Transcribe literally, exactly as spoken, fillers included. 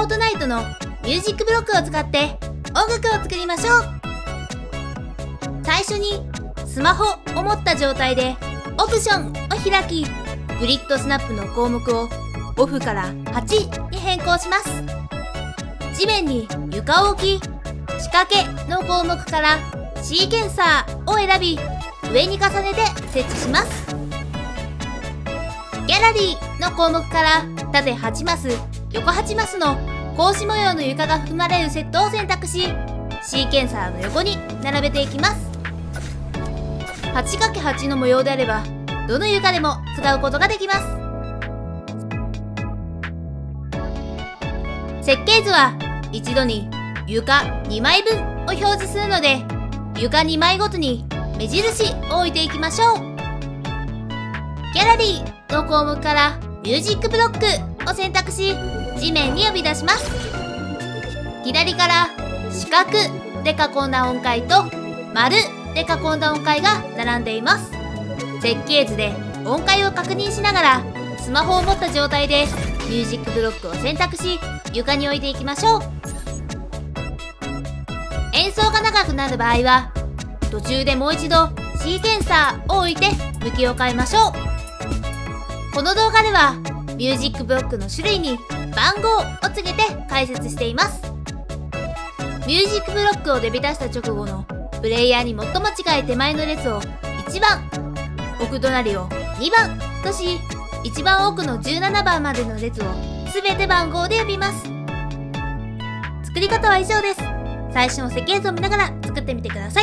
ートナイトのミュージックブロックを使って音楽を作りましょう。最初にスマホを持った状態でオプションを開き、グリッドスナップの項目をオフからはちに変更します。地面に床を置き、仕掛けの項目からシーケンサーを選び、上に重ねて設置します。ギャラリーの項目から縦はちマス、横はちマスの格子模様の床が含まれるセットを選択し、シーケンサーの横に並べていきます。はちかけはち の模様であれば、どの床でも使うことができます。設計図は一度に床にまいぶんを表示するので、床にまいごとに目印を置いていきましょう。ギャラリーの項目からミュージックブロックを選択し、地面に呼び出します。左から四角で囲んだ音階と丸で囲んだ音階が並んでいます。設計図で音階を確認しながら、スマホを持った状態でミュージックブロックを選択し、床に置いていきましょう。演奏が長くなる場合は、途中でもう一度シーケンサーを置いて向きを変えましょう。この動画ではミュージックブロックの種類に番号を告げて解説しています。ミュージックブロックをデビ出した直後のプレイヤーに最も近い手前の列をいちばん、奥隣をにばんとし、一番奥のじゅうななばんまでの列をすべて番号で呼びます。作り方は以上です。最初の設計図を見ながら作ってみてください。